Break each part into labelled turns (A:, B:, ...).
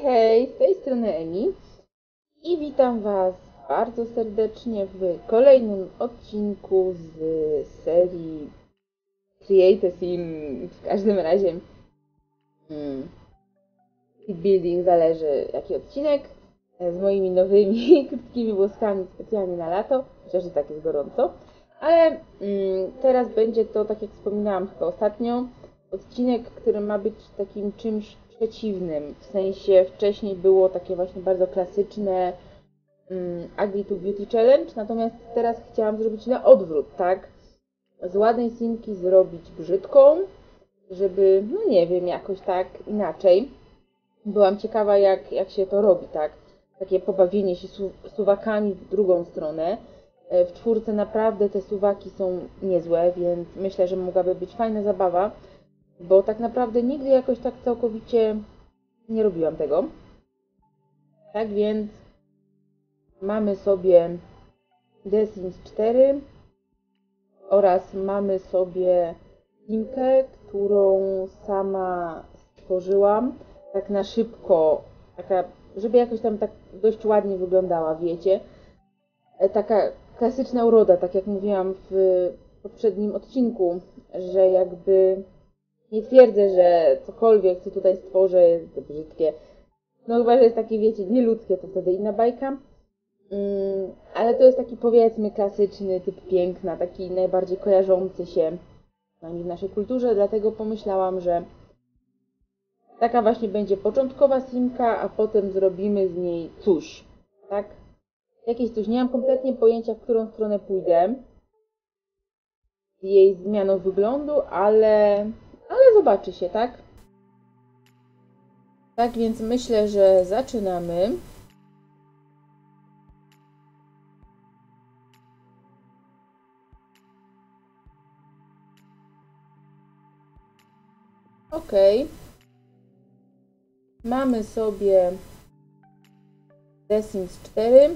A: Hej, z tej strony Emi i witam Was bardzo serdecznie w kolejnym odcinku z serii Create a Sim. W każdym razie Speed Building, zależy jaki odcinek, z moimi nowymi krótkimi włoskami specjalnie na lato, chociaż i tak jest gorąco. Ale teraz będzie to, tak jak wspominałam chyba ostatnio, odcinek, który ma być takim czymś przeciwnym. W sensie wcześniej było takie właśnie bardzo klasyczne Ugly to Beauty Challenge, natomiast teraz chciałam zrobić na odwrót, tak? Z ładnej simki zrobić brzydką, żeby, no nie wiem, jakoś tak inaczej. Byłam ciekawa, jak się to robi, tak? Takie pobawienie się suwakami w drugą stronę. W czwórce naprawdę te suwaki są niezłe, więc myślę, że mogłaby być fajna zabawa, bo tak naprawdę nigdy jakoś tak całkowicie nie robiłam tego. Tak więc mamy sobie The Sims 4 oraz mamy sobie simkę, którą sama stworzyłam, tak na szybko, taka, żeby jakoś tam tak dość ładnie wyglądała, wiecie. Taka klasyczna uroda, tak jak mówiłam w poprzednim odcinku, że jakby nie twierdzę, że cokolwiek, co tutaj stworzę, jest brzydkie. No chyba, że jest takie, wiecie, nieludzkie, to wtedy inna bajka. Ale to jest taki, powiedzmy, klasyczny typ piękna, taki najbardziej kojarzący się w naszej kulturze, dlatego pomyślałam, że taka właśnie będzie początkowa simka, a potem zrobimy z niej coś, tak? Jakieś coś, nie mam kompletnie pojęcia, w którą stronę pójdę z jej zmianą wyglądu, ale zobaczy się, tak? Tak więc myślę, że zaczynamy. Ok. Mamy sobie The Sims 4.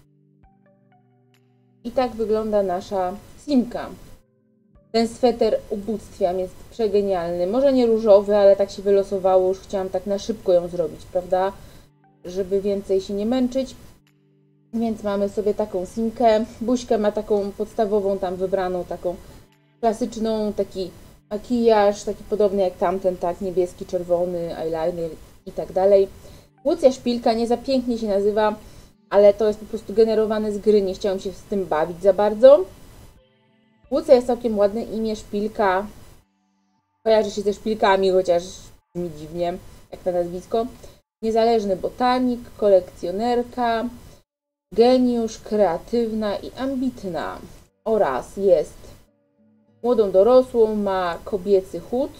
A: I tak wygląda nasza simka. Ten sweter ubóstwiam, jest przegenialny. Może nie różowy, ale tak się wylosowało, już chciałam tak na szybko ją zrobić, prawda? Żeby więcej się nie męczyć. Więc mamy sobie taką simkę. Buźkę ma taką podstawową, tam wybraną, taką klasyczną, taki makijaż, taki podobny jak tamten, tak, niebieski, czerwony, eyeliner i tak dalej. Łucja Szpilka, nie za pięknie się nazywa, ale to jest po prostu generowane z gry, nie chciałam się z tym bawić za bardzo. Łucja jest całkiem ładne imię, Szpilka. Kojarzy się ze szpilkami, chociaż brzmi dziwnie, jak na nazwisko. Niezależny botanik, kolekcjonerka, geniusz, kreatywna i ambitna. Oraz jest młodą dorosłą, ma kobiecy chód.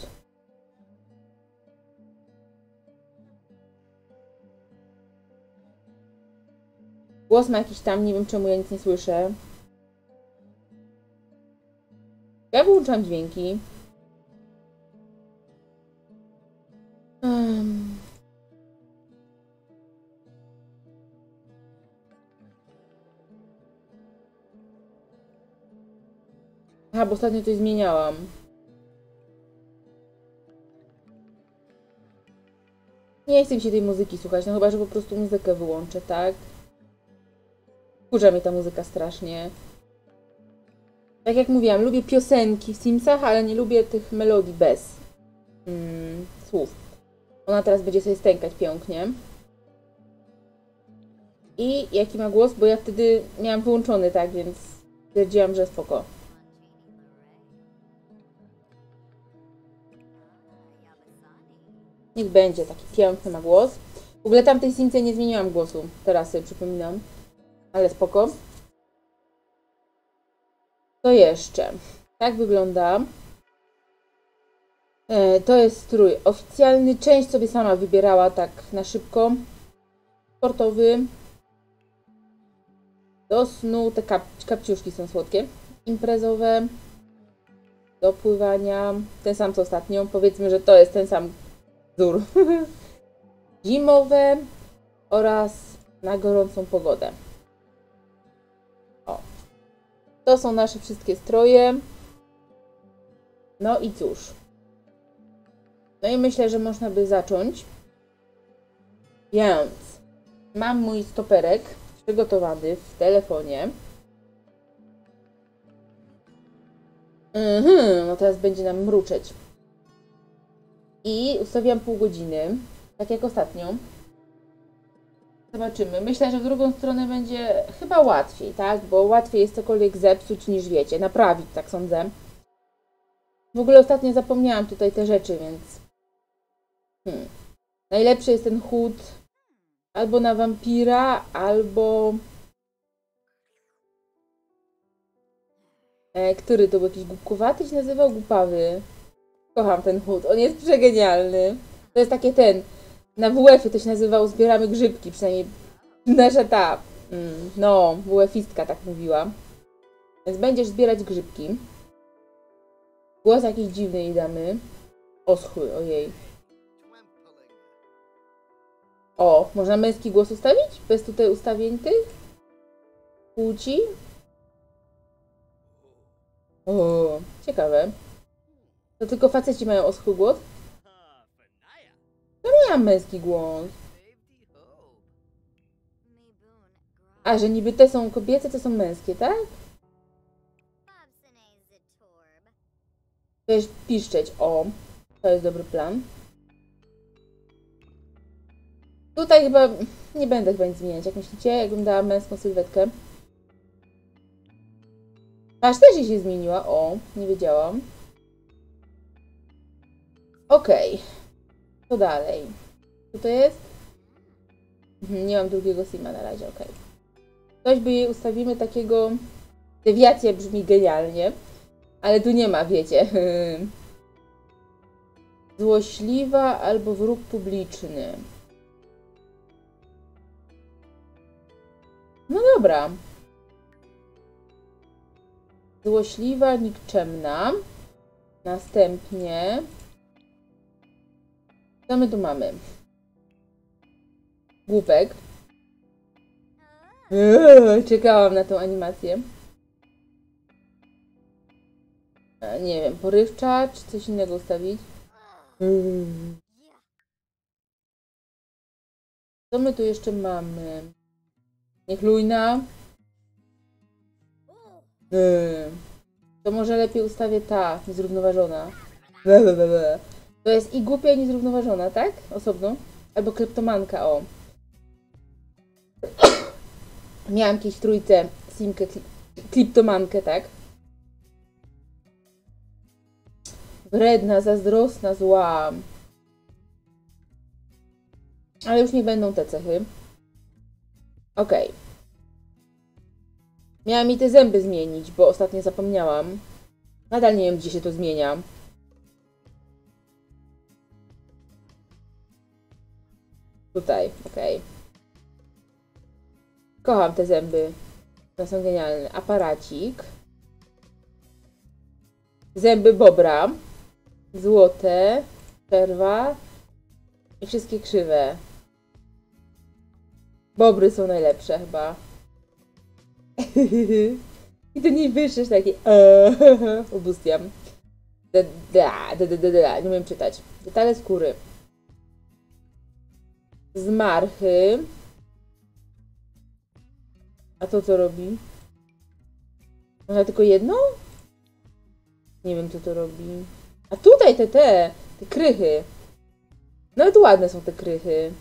A: Głos ma jakiś tam, nie wiem czemu ja nic nie słyszę. Ja wyłączam dźwięki. Aha, bo ostatnio coś zmieniałam. Nie chcę mi się tej muzyki słuchać, no chyba, że po prostu muzykę wyłączę, tak? Wkurza mnie ta muzyka strasznie. Tak jak mówiłam, lubię piosenki w Simsach, ale nie lubię tych melodii bez słów. Ona teraz będzie sobie stękać pięknie. I jaki ma głos? Bo ja wtedy miałam wyłączony, tak, więc stwierdziłam, że spoko. Niech będzie, taki piękny ma głos. W ogóle tamtej Simce nie zmieniłam głosu, teraz sobie przypominam. Ale spoko. To jeszcze. Tak wygląda. To jest strój oficjalny. Część sobie sama wybierała tak na szybko. Sportowy. Do snu. Te kapciuszki są słodkie. Imprezowe. Do pływania. Ten sam co ostatnio. Powiedzmy, że to jest ten sam wzór. Zimowe. Oraz na gorącą pogodę. O. To są nasze wszystkie stroje. No i cóż. No i myślę, że można by zacząć. Więc mam mój stoperek przygotowany w telefonie. No teraz będzie nam mruczeć. I ustawiłam pół godziny, tak jak ostatnio. Zobaczymy. Myślę, że w drugą stronę będzie chyba łatwiej, tak? Bo łatwiej jest cokolwiek zepsuć niż, wiecie, naprawić, tak sądzę. W ogóle ostatnio zapomniałam tutaj te rzeczy, więc... Najlepszy jest ten chód albo na wampira, albo... Który to był? Jakiś głupkowaty się nazywał? Głupawy. Kocham ten chód, on jest przegenialny. To jest takie ten... Na WF-ie to się nazywało Zbieramy grzybki, przynajmniej nasza ta... No, WF-istka tak mówiła. Więc będziesz zbierać grzybki. Głos jakiś dziwny jej damy. Oschły, ojej. O, można męski głos ustawić? Bez tutaj ustawień tych? Płci? O, ciekawe. To tylko faceci mają oschły głos? To nie mam męski głos. A, że niby te są kobiece, to są męskie, tak? Będziesz piszczeć. O, to jest dobry plan. Tutaj chyba nie będę chyba nic zmieniać. Jak myślicie, jakbym dała męską sylwetkę? Aż też jej się zmieniła. O, nie wiedziałam. Okej. Co dalej? Co to jest? Nie mam drugiego sima na razie, okej. Coś by jej ustawimy takiego... Dewiacja brzmi genialnie. Ale tu nie ma, wiecie. Złośliwa albo wróg publiczny. No dobra. Złośliwa, nikczemna. Następnie... Co my tu mamy? Głupek. Czekałam na tą animację. Nie wiem, porywcza, czy coś innego ustawić? Co my tu jeszcze mamy? Niechlujna. To może lepiej ustawię ta, niezrównoważona. To jest i głupia, i niezrównoważona, tak? Osobno. Albo kleptomanka, o. Miałam kiedyś w trójce simkę kleptomankę, tak? Wredna, zazdrosna, zła. Ale już nie będą te cechy. Okej. Miałam mi te zęby zmienić, bo ostatnio zapomniałam. Nadal nie wiem, gdzie się to zmienia. Tutaj, okej. Kocham te zęby. One są genialne. Aparacik. Zęby bobra. Złote. Przerwa. I wszystkie krzywe. Bobry są najlepsze chyba. I ten najwyższy taki. Obustiam. Nie umiem czytać. Detale skóry. Zmarchy. A to co robi? Można tylko jedną? Nie wiem co to robi. A tutaj te krychy. Nawet ładne są te krychy.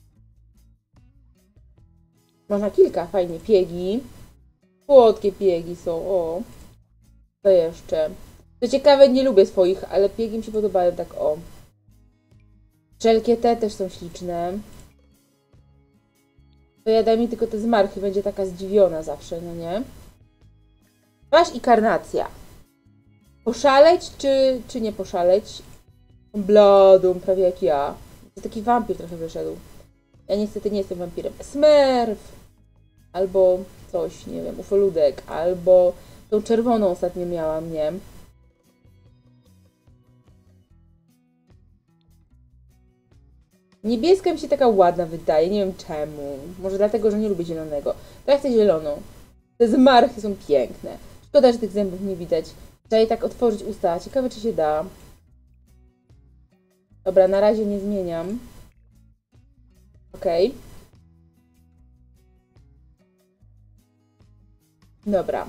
A: Można kilka, fajnie. Piegi. Słodkie piegi są, o. Co jeszcze? Co ciekawe, nie lubię swoich, ale piegi mi się podobają tak, o. Wszelkie te też są śliczne. To ja dam mi tylko te zmarchy, będzie taka zdziwiona zawsze, no nie? Twarz i karnacja. Poszaleć czy nie poszaleć? Bladą, prawie jak ja. To taki wampir trochę wyszedł. Ja niestety nie jestem wampirem. Smurf! Albo coś, nie wiem, ufoludek. Albo tą czerwoną ostatnio miałam, nie? Niebieska mi się taka ładna wydaje, nie wiem czemu. Może dlatego, że nie lubię zielonego. To ja chcę zieloną. Te zmarchy są piękne. Szkoda, że tych zębów nie widać. Trzeba je tak otworzyć usta. Ciekawe, czy się da. Dobra, na razie nie zmieniam. Ok. Okej. Dobra.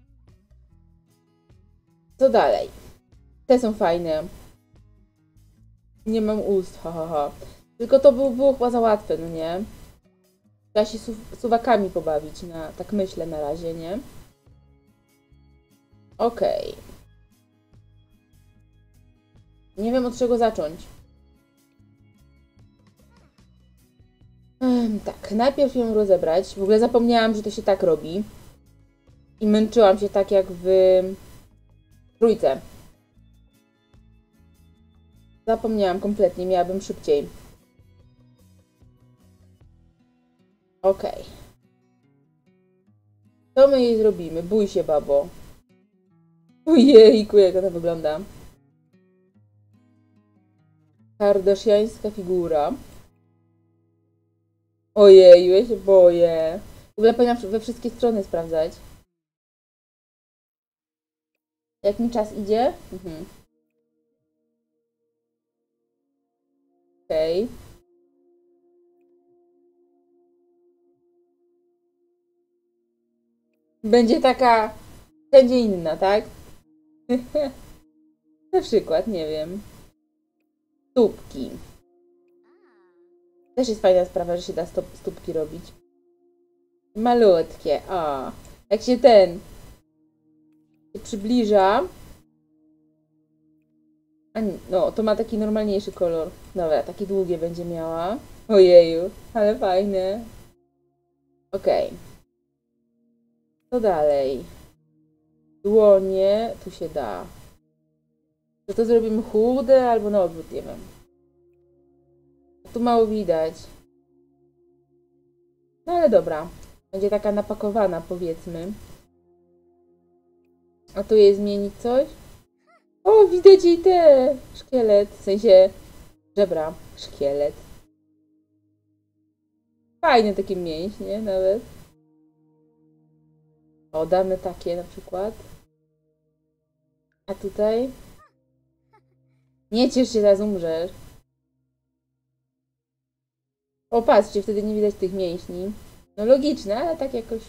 A: Co dalej? Te są fajne. Nie mam ust, ha. Tylko to było chyba za łatwe, no nie? Trzeba się suwakami pobawić, tak myślę na razie, nie? Okej. Nie wiem od czego zacząć. Tak, najpierw ją rozebrać. W ogóle zapomniałam, że to się tak robi. I męczyłam się tak jak w trójce. Zapomniałam kompletnie, miałabym szybciej. Okej. Co my jej zrobimy? Bój się, babo. Ojejku, jak ona wygląda. Kardashiańska figura. Ojeju, ja się boję. W ogóle powinnam we wszystkie strony sprawdzać. Jak mi czas idzie? Okej. Będzie taka wszędzie inna, tak? Na przykład, nie wiem. Stópki. Też jest fajna sprawa, że się da stópki robić. Malutkie, a. Jak się się przybliża. No, to ma taki normalniejszy kolor. Dobra, takie długie będzie miała. Ojeju, ale fajne. Okej. Co dalej? Dłonie, tu się da. To zrobimy chude albo na odwrót, nie wiem. Tu mało widać. No ale dobra. Będzie taka napakowana, powiedzmy. A tu jej zmienić coś? O, widać jej szkielet. W sensie żebra. Szkielet. Fajne takie mięśnie nawet. O, damy takie na przykład. A tutaj? Nie ciesz się, zaraz umrzesz. O, patrzcie, wtedy nie widać tych mięśni. No logiczne, ale tak jakoś...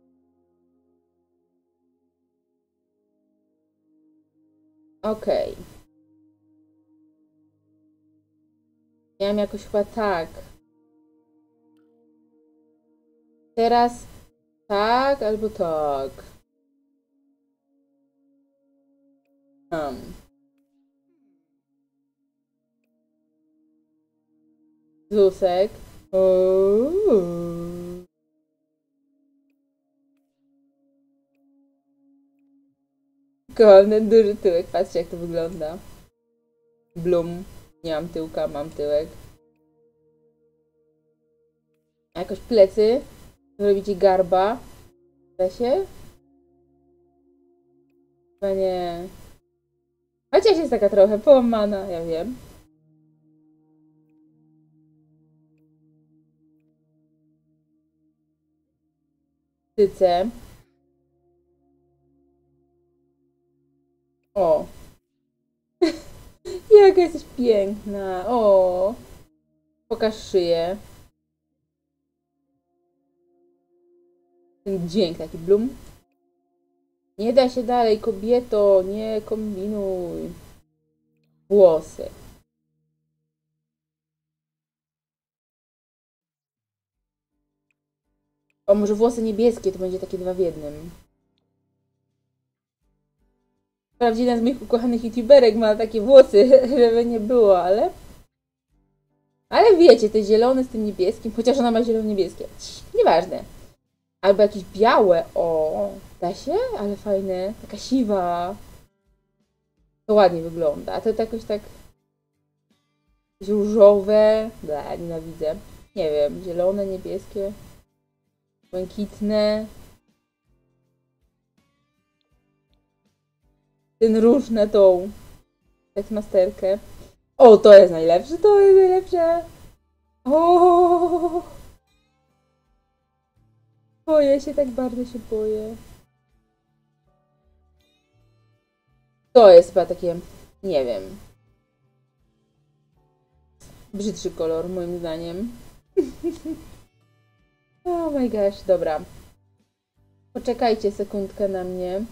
A: Okej. Miałam jakoś chyba tak. Teraz tak albo tak. Zusek. Kochany duży tyłek. Patrzcie jak to wygląda. Blum. Nie mam tyłka, mam tyłek. A jakoś plecy. Zrobicie garba. Da się? Chyba nie. Chociaż jest taka trochę połamana, ja wiem. Tyce. O. Jaka jesteś piękna. O. Pokaż szyję. Ten dźwięk taki blum. Nie da się dalej, kobieto. Nie kombinuj. Włosy. O, może włosy niebieskie, to będzie takie 2 w 1. Wprawdzie jedna z moich ukochanych youtuberek ma takie włosy, żeby nie było, ale... Ale wiecie, te zielone z tym niebieskim, chociaż ona ma zielono-niebieskie. Nieważne. Albo jakieś białe, o, da się? Ale fajne, taka siwa. To ładnie wygląda, a to jakoś tak... różowe, nienawidzę. Nie wiem, zielone, niebieskie, błękitne. Ten róż na tą Texmasterkę. O, to jest najlepsze, to jest najlepsze. O, boję się, tak bardzo się boję. To jest chyba takie, nie wiem, brzydszy kolor moim zdaniem. Oh my gosh, dobra. Poczekajcie sekundkę na mnie.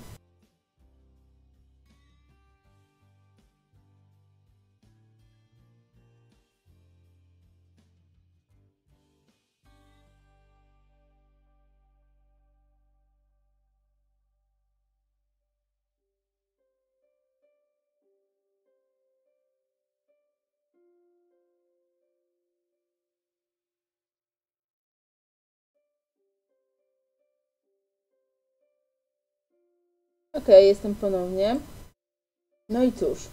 A: Okej, jestem ponownie. No i cóż.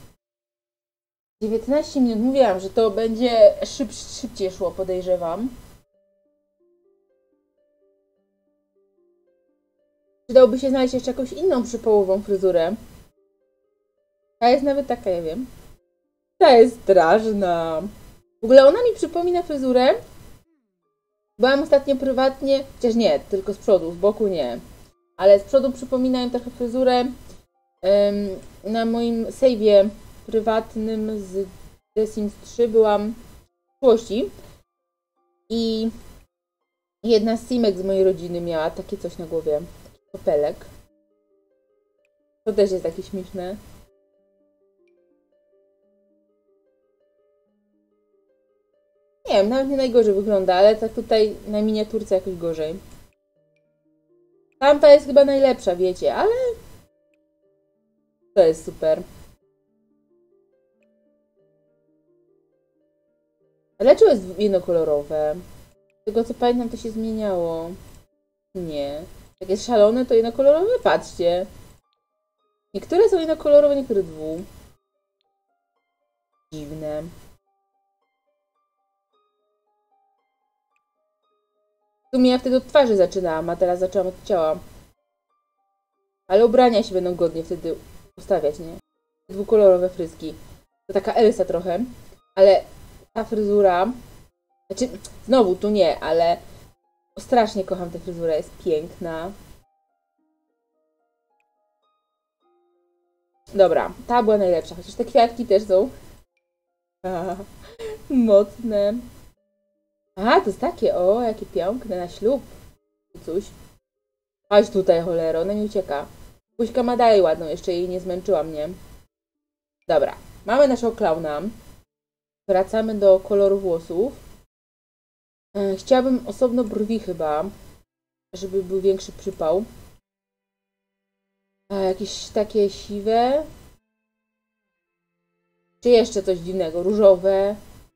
A: 19 minut. Mówiłam, że to będzie szybciej szło, podejrzewam. Przydałoby się znaleźć jeszcze jakąś inną przypołową fryzurę. Ta jest nawet taka, ja wiem. Ta jest straszna. W ogóle ona mi przypomina fryzurę. Byłam ostatnio prywatnie, chociaż nie, tylko z przodu, z boku nie. Ale z przodu przypominają trochę fryzurę na moim save'ie prywatnym z The Sims 3 byłam w przyszłości i jedna z simek z mojej rodziny miała takie coś na głowie, taki kopelek. To też jest takie śmieszne. Nie wiem, nawet nie najgorzej wygląda, ale tak tutaj na miniaturce jakoś gorzej. Tamta jest chyba najlepsza, wiecie, ale to jest super. A dlaczego jest jednokolorowe? Z tego co pamiętam, to się zmieniało. Nie. Jak jest szalone, to jednokolorowe? Patrzcie. Niektóre są jednokolorowe, niektóre dwu. Dziwne. W sumie ja wtedy od twarzy zaczynałam, a teraz zaczęłam od ciała. Ale ubrania się będą godnie wtedy ustawiać, nie? Dwukolorowe fryzki. To taka Elsa trochę. Ale ta fryzura... Znaczy, znowu tu nie, ale... Strasznie kocham tę fryzurę, jest piękna. Dobra, ta była najlepsza, chociaż te kwiatki też są... mocne. A, to jest takie, o, jakie piękne, na ślub. Coś. Chodź tutaj, cholero, ona mi ucieka. Buźka ma dalej ładną, jeszcze jej nie zmęczyła mnie. Dobra, mamy naszego klauna. Wracamy do koloru włosów. Chciałabym osobno brwi chyba, żeby był większy przypał. Jakieś takie siwe. Czy jeszcze coś dziwnego, różowe.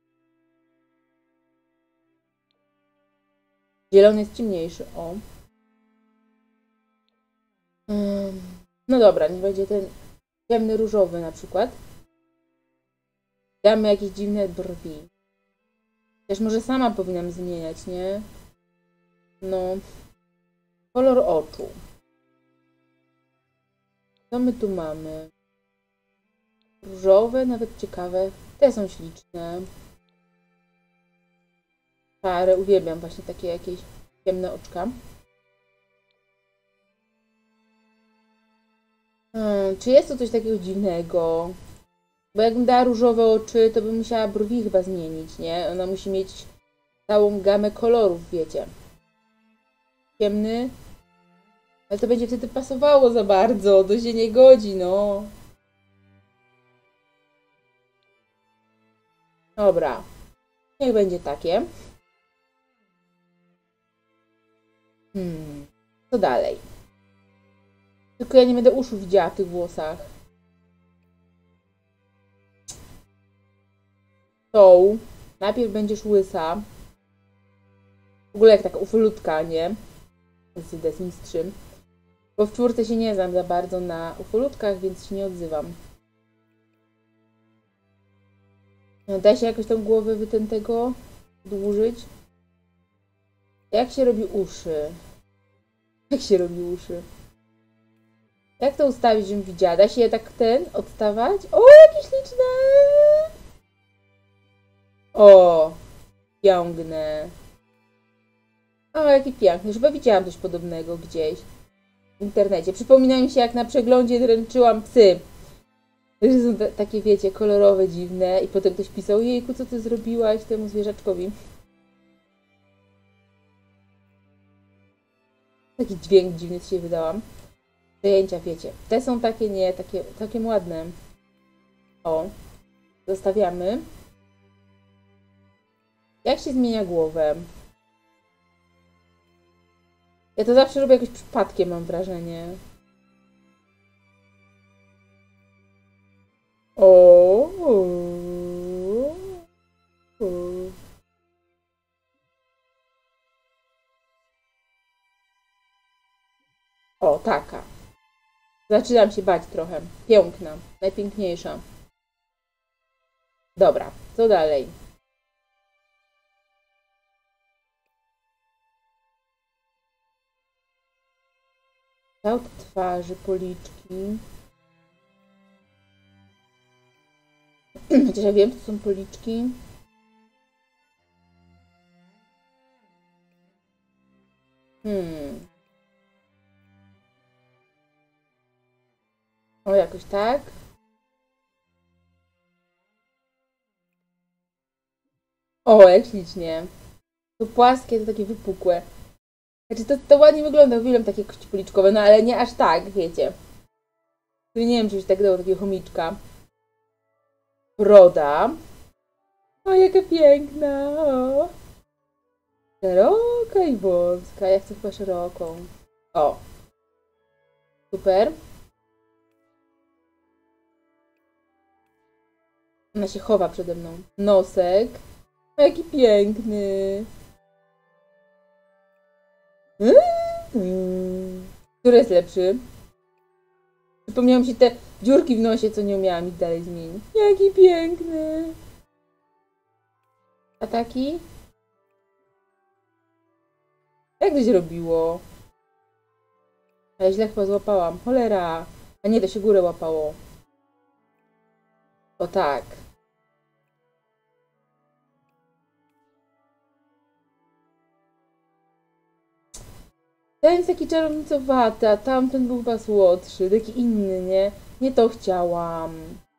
A: Zielony jest ciemniejszy, o. No dobra, niech będzie ten ciemny różowy na przykład. Damy jakieś dziwne brwi. Też może sama powinnam zmieniać, nie? No. Kolor oczu. Co my tu mamy? Różowe, nawet ciekawe. Te są śliczne. Szare, uwielbiam właśnie takie jakieś ciemne oczka. Czy jest to coś takiego dziwnego? Bo jakbym dała różowe oczy, to bym musiała brwi chyba zmienić, nie? Ona musi mieć całą gamę kolorów, wiecie. Ciemny. Ale to będzie wtedy pasowało za bardzo, to się nie godzi, no. Dobra. Niech będzie takie. Co dalej? Tylko ja nie będę uszu widziała w tych włosach. Tą. Najpierw będziesz łysa. W ogóle jak taka ufolutka, nie? Z The Sims 3. Bo w czwórce się nie znam za bardzo na ufolutkach, więc się nie odzywam. Da się jakoś tą głowę wytętego dłużyć? Jak się robi uszy? Jak się robi uszy? Jak to ustawić, żebym widziała? Da się je tak odstawać? O, jakie śliczne! O, piękne. O, jaki piękny. Już chyba widziałam coś podobnego gdzieś w internecie. Przypomina mi się, jak na przeglądzie dręczyłam psy. Że są takie, wiecie, kolorowe, dziwne. I potem ktoś pisał, jejku, co ty zrobiłaś temu zwierzaczkowi? Taki dźwięk dziwny się wydałam. Przejęcia, wiecie. Te są takie, nie, takie ładne. O. Zostawiamy. Jak się zmienia głowę? Ja to zawsze robię jakoś przypadkiem, mam wrażenie. O, taka. Zaczynam się bać trochę. Piękna. Najpiękniejsza. Dobra, co dalej? Kształt twarzy, policzki. Chociaż ja wiem, co są policzki. O, jakoś tak. O, jak ślicznie. To płaskie, to takie wypukłe. Znaczy, to ładnie wygląda, uwielbiam takie kości policzkowe, no ale nie aż tak, wiecie. Nie wiem, czy już tak dało takiego chomiczka. Broda. O, jaka piękna. O. Szeroka i wąska. Ja chcę chyba szeroką. O. Super. Ona się chowa przede mną. Nosek. O, jaki piękny. Który jest lepszy? Przypomniały mi się te dziurki w nosie, co nie umiałam ich dalej zmienić. Jaki piękny. A taki? Jak to się robiło? A ja źle chyba złapałam. Cholera. A nie, to się górę łapało. O tak. Ten jest taki czarownicowaty, a tamten był chyba słodszy. Taki inny, nie? Nie to chciałam.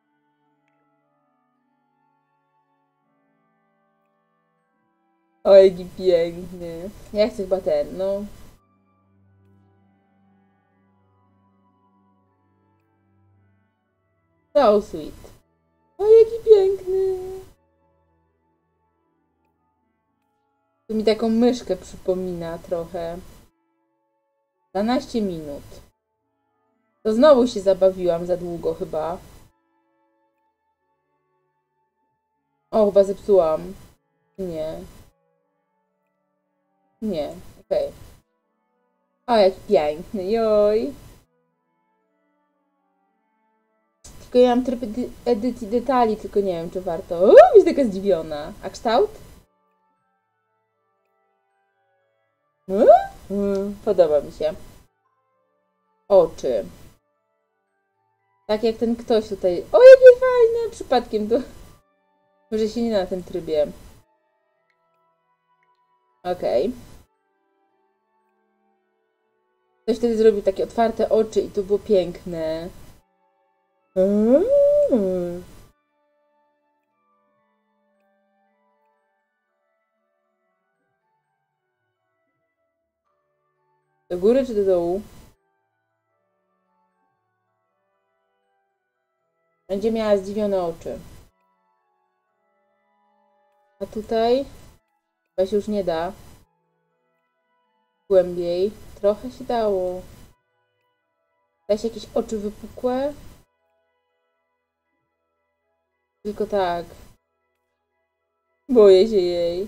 A: O, jaki piękny. Ja chcę chyba ten, no. So sweet. O, jaki piękny. To mi taką myszkę przypomina trochę. 12 minut. To znowu się zabawiłam za długo chyba. O, chyba zepsułam. Nie. Nie, okej. O, jak piękny, joj. Tylko ja mam tryb edycji detali, tylko nie wiem, czy warto. O, jest taka zdziwiona. A kształt? Podoba mi się. Oczy. Tak jak ten ktoś tutaj. O, jakie fajne! Przypadkiem to. Może się nie na tym trybie. Okej. Ktoś wtedy zrobił takie otwarte oczy i to było piękne. Do góry czy do dołu? Będzie miała zdziwione oczy. A tutaj? Chyba się już nie da. Głębiej. Trochę się dało. Da się jakieś oczy wypukłe? Tylko tak. Boję się jej.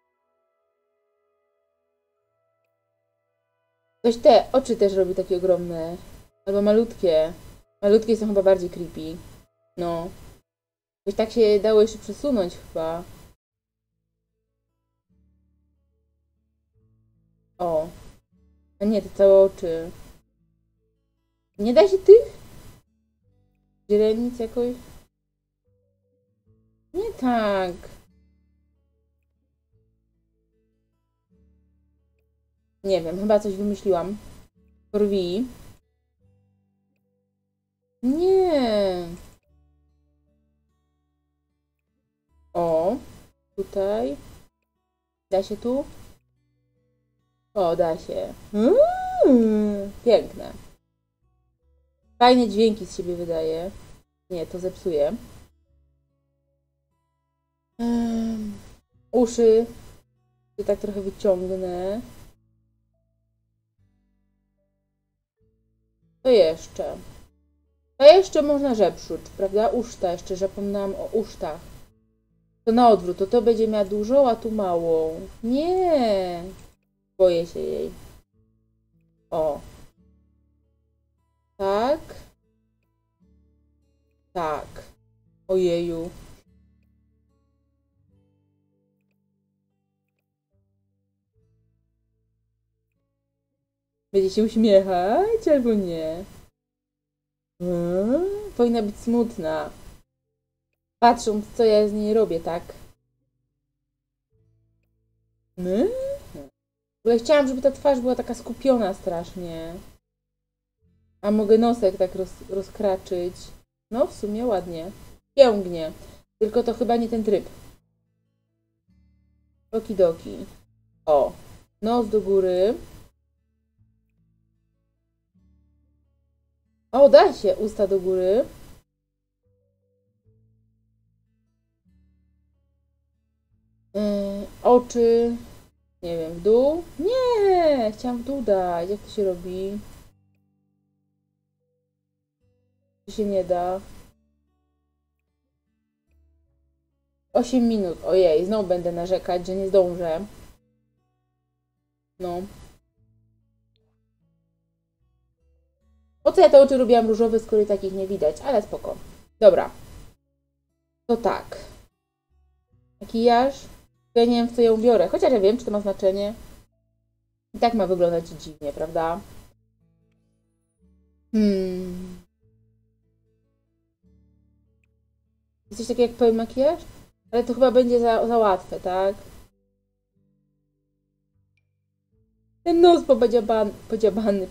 A: Ktoś te oczy też robi takie ogromne. Albo malutkie. Malutkie są chyba bardziej creepy. No. Ktoś tak się dało jeszcze przesunąć chyba. O. A nie, te całe oczy. Nie da się tych? Źrenic jakoś? Nie tak. Nie wiem, chyba coś wymyśliłam. Brwi. Nie. O. Tutaj. Da się tu? O, da się. Piękne. Fajne dźwięki z siebie wydaje. Nie, to zepsuje. Uszy. Tak trochę wyciągnę. To jeszcze. A jeszcze można żebszuć, prawda? Uszta, jeszcze zapomniałam o usztach. To na odwrót, to będzie miała dużą, a tu małą. Nie! Boję się jej. O. Tak. Tak. Ojeju. Będzie się uśmiechać albo nie? Powinna być smutna. Patrząc, co ja z niej robię, tak? W ogóle chciałam, żeby ta twarz była taka skupiona strasznie. A mogę nosek tak rozkraczyć. No, w sumie ładnie. Pięknie. Tylko to chyba nie ten tryb. Okidoki. O. Nos do góry. O, da się. Usta do góry. Oczy. Nie wiem, w dół? Nie! Chciałam w dół dać. Jak to się robi? To się nie da. 8 minut. Ojej, znowu będę narzekać, że nie zdążę. No. Po co ja te oczy robiłam różowe, skoro i takich nie widać? Ale spoko. Dobra. To tak. Makijaż. Ja nie wiem, w co ją biorę. Chociaż ja wiem, czy to ma znaczenie. I tak ma wyglądać dziwnie, prawda? Jest coś takiego jak pełen makijaż? Ale to chyba będzie za łatwe, tak? Ten nos podziabany.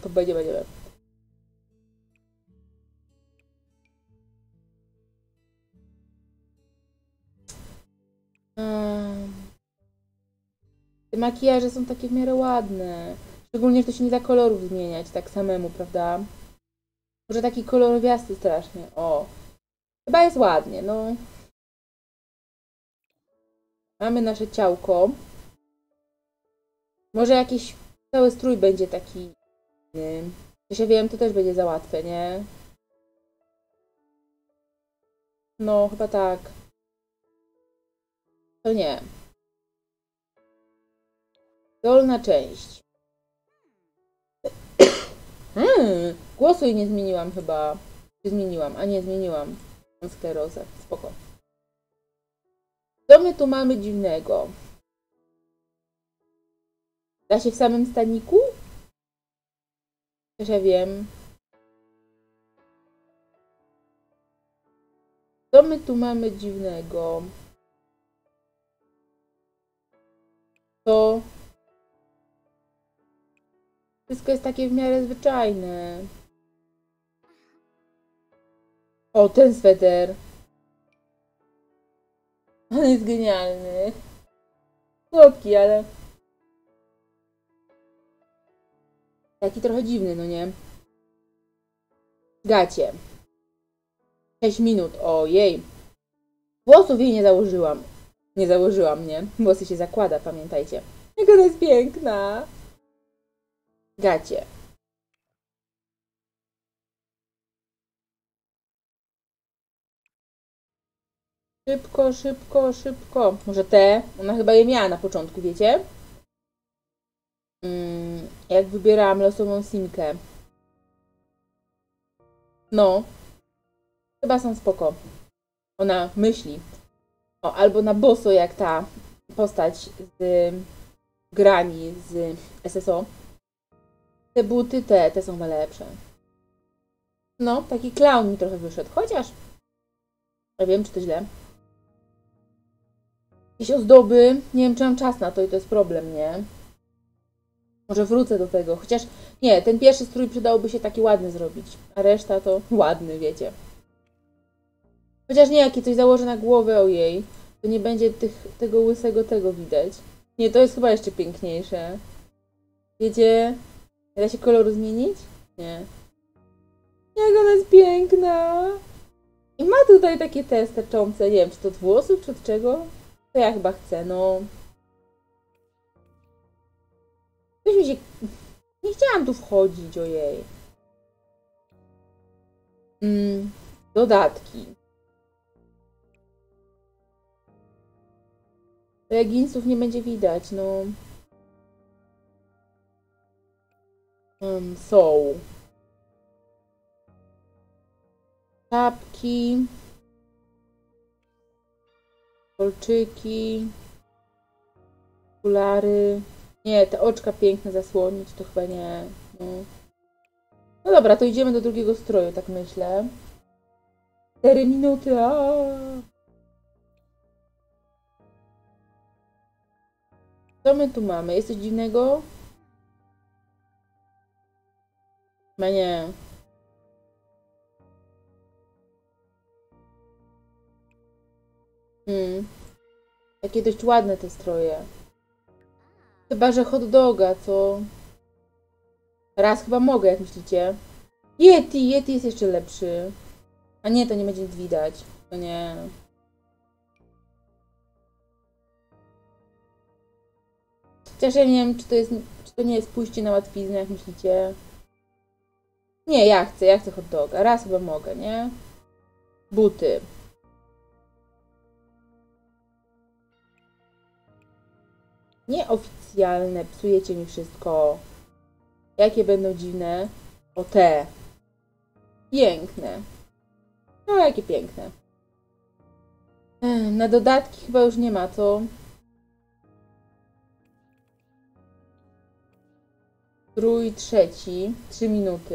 A: Te makijaże są takie w miarę ładne. Szczególnie, że to się nie da kolorów zmieniać tak samemu, prawda? Może taki kolorowiasty strasznie. O. Chyba jest ładnie, no. Mamy nasze ciałko. Może jakiś cały strój będzie taki... Coś ja wiem, to też będzie za łatwe, nie? No, chyba tak. To nie. Dolna część. Głosu jej nie zmieniłam chyba. Czy zmieniłam? A nie, zmieniłam. Mam sklerozę. Spoko. Co my tu mamy dziwnego? Da się w samym staniku? Też ja wiem. Co my tu mamy dziwnego? To... Wszystko jest takie w miarę zwyczajne. O, ten sweter. On jest genialny. Słodki, ale... Taki trochę dziwny, no nie? Gacie. 6 minut, ojej. Włosów jej nie założyłam. Nie założyłam, nie? Włosy się zakłada, pamiętajcie. Jak ona jest piękna. Gacie. Szybko, szybko, szybko. Może te? Ona chyba je miała na początku, wiecie? Jak wybierałam losową simkę. No. Chyba są spoko. Ona myśli. O, albo na boso, jak ta postać z grani z SSO. Te buty, te są chyba lepsze. No, taki clown mi trochę wyszedł. Chociaż nie wiem, czy to źle. Jakieś ozdoby. Nie wiem, czy mam czas na to i to jest problem, nie? Może wrócę do tego. Chociaż nie, ten pierwszy strój przydałoby się taki ładny zrobić. A reszta to ładny, wiecie. Chociaż nie, jakie coś założę na głowę, ojej. To nie będzie tego łysego tego widać. Nie, to jest chyba jeszcze piękniejsze. Wiecie? Nie da się koloru zmienić? Nie. Jak ona jest piękna! I ma tutaj takie te sterczące, nie wiem, czy to od włosów, czy od czego? To ja chyba chcę, no. Coś mi się... Nie chciałam tu wchodzić, ojej. Dodatki. Leginsów nie będzie widać, no. Są. Czapki. Kolczyki. Okulary. Nie, te oczka piękne zasłonić, to chyba nie. No. No dobra, to idziemy do drugiego stroju, tak myślę. 4 minuty, Co my tu mamy? Jest coś dziwnego? Chyba nie. Takie dość ładne te stroje. Chyba, że hot doga, co? Raz chyba mogę, jak myślicie. Yeti jest jeszcze lepszy. A nie, to nie będzie nic widać. To nie. Chociaż ja nie wiem, czy to nie jest pójście na łatwiznę, jak myślicie. Nie, ja chcę hot doga. Raz chyba mogę, nie? Buty. Nieoficjalne, psujecie mi wszystko. Jakie będą dziwne? O te. Piękne. No, jakie piękne. Na dodatki chyba już nie ma, co? Strój trzeci. 3 minuty.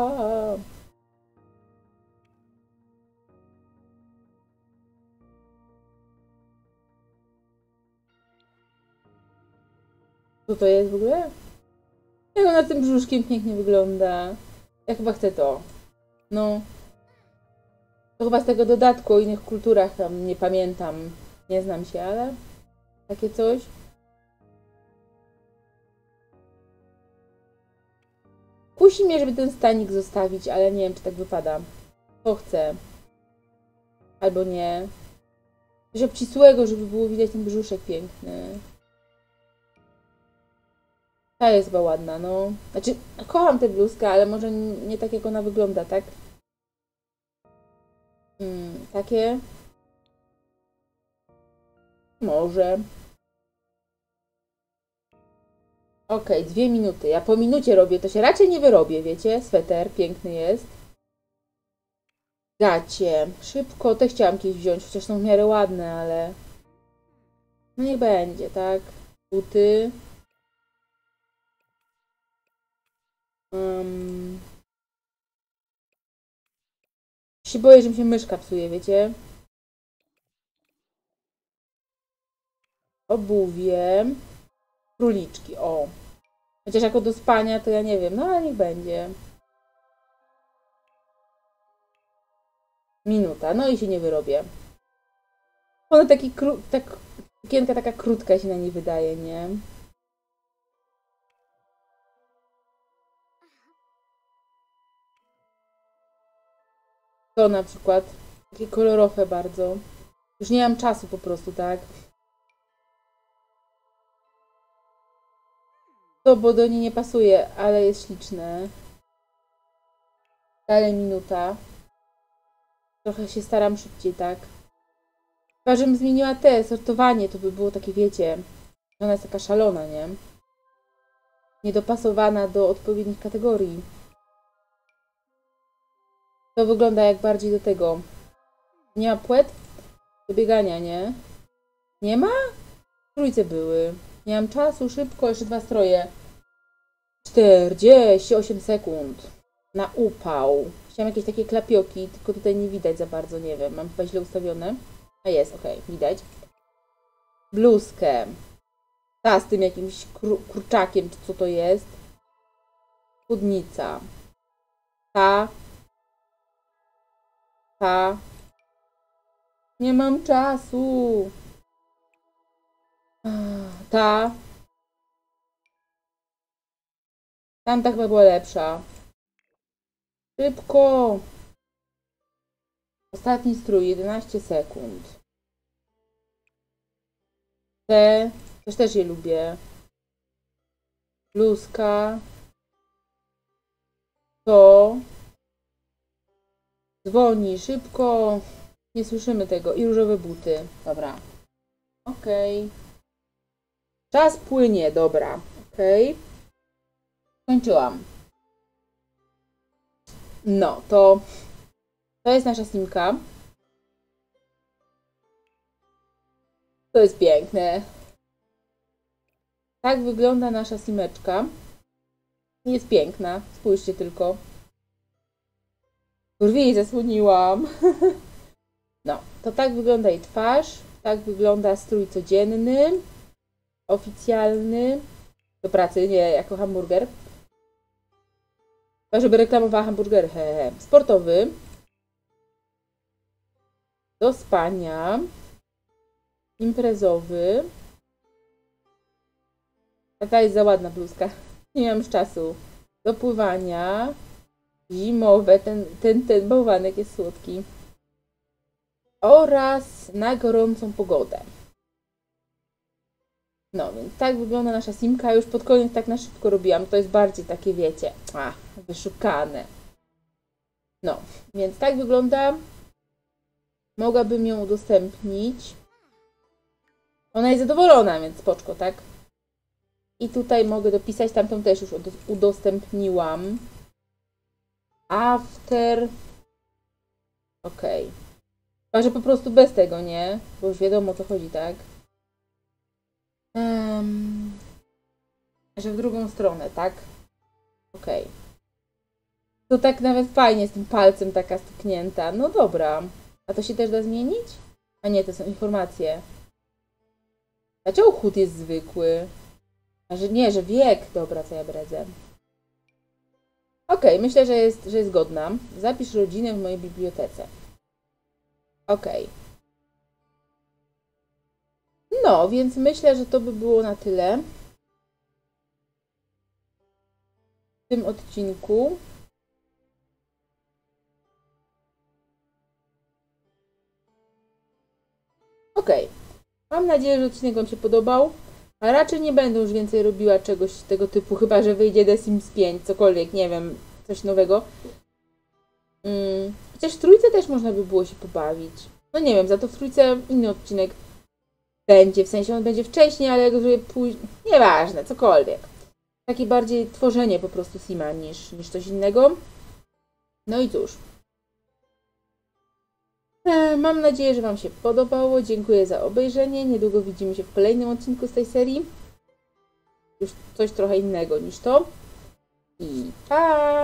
A: Co to jest w ogóle? Jak ona tym brzuszkiem pięknie wygląda. Ja chyba chcę to. No. To chyba z tego dodatku o innych kulturach tam nie pamiętam. Nie znam się, ale takie coś. Kusi mnie, żeby ten stanik zostawić, ale nie wiem, czy tak wypada. To chcę. Albo nie. Coś obcisłego, żeby było widać ten brzuszek piękny. Ta jest chyba ładna, no. Znaczy, kocham tę bluzkę, ale może nie tak, jak ona wygląda, tak? Takie? Może. Okej, 2 minuty. Ja po minucie robię, to się raczej nie wyrobię, wiecie? Sweter piękny jest. Gacie. Szybko, te chciałam kiedyś wziąć, chociaż są w miarę ładne, ale... No niech będzie, tak? Buty. Się boję, że mi się myszka psuje, wiecie? Obuwie. Króliczki, o. Chociaż jako do spania, to ja nie wiem, no ale niech będzie. Minuta, no i się nie wyrobię. Ona sukienka taka krótka się na niej wydaje, nie? To na przykład, takie kolorowe bardzo. Już nie mam czasu po prostu, tak? To, bo do niej nie pasuje, ale jest śliczne. Dalej minuta. Trochę się staram szybciej, tak? Chyba, żebym zmieniła te, sortowanie, to by było takie, wiecie, ona jest taka szalona, nie? Niedopasowana do odpowiednich kategorii. To wygląda jak bardziej do tego. Nie ma płetw do biegania, nie? Nie ma? W trójce były. Nie mam czasu, szybko, jeszcze 2 stroje. 48 sekund. Na upał. Chciałam jakieś takie klapioki, tylko tutaj nie widać za bardzo, nie wiem. Mam chyba źle ustawione. A jest, okej, widać. Bluzkę. Ta z tym jakimś kurczakiem, czy co to jest. Spódnica. Ta. Nie mam czasu. Ta. Tamta chyba była lepsza. Szybko! Ostatni strój, 11 sekund. Te, też je lubię. Bluzka. To. Dzwoni, szybko. Nie słyszymy tego. I różowe buty. Dobra. Okej. Czas płynie, dobra. Okej. Skończyłam. No, to jest nasza simka. To jest piękne. Tak wygląda nasza simeczka. Jest piękna. Spójrzcie tylko. Kurwa, jej zasłoniłam. No, to tak wygląda jej twarz. Tak wygląda strój codzienny. Oficjalny. Do pracy, nie jako hamburger. Żeby reklamowała hamburgery. Sportowy. Do spania. Imprezowy. A ta jest za ładna bluzka. Nie mam już czasu. Do pływania. Zimowe. Ten bałwanek jest słodki. Oraz na gorącą pogodę. No, więc tak wygląda nasza simka. Już pod koniec tak na szybko robiłam. To jest bardziej takie, wiecie, wyszukane. No, więc tak wygląda. Mogłabym ją udostępnić. Ona jest zadowolona, więc spoczko, tak? I tutaj mogę dopisać, tamtą też już udostępniłam. After. Okej. Chyba, że po prostu bez tego, nie? Bo już wiadomo o co chodzi, tak? Że w drugą stronę, tak? Okej. To tak nawet fajnie z tym palcem taka stuknięta. No dobra. A to się też da zmienić? A nie, to są informacje. Dlaczego chód jest zwykły? A że nie, że wiek. Dobra, co ja bredzę. Okej, myślę, że jest godna. Zapisz rodzinę w mojej bibliotece. Okej. No, więc myślę, że to by było na tyle w tym odcinku. Okej. Mam nadzieję, że odcinek Wam się podobał. A raczej nie będę już więcej robiła czegoś tego typu, chyba że wyjdzie The Sims 5, cokolwiek, nie wiem, coś nowego. Chociaż w trójce też można by było się pobawić. No nie wiem, za to w trójce inny odcinek będzie, w sensie on będzie wcześniej, ale jak sobie później, nieważne, cokolwiek. Takie bardziej tworzenie po prostu Sima niż coś innego. No i cóż. Mam nadzieję, że Wam się podobało. Dziękuję za obejrzenie. Niedługo widzimy się w kolejnym odcinku z tej serii. Już coś trochę innego niż to. I pa!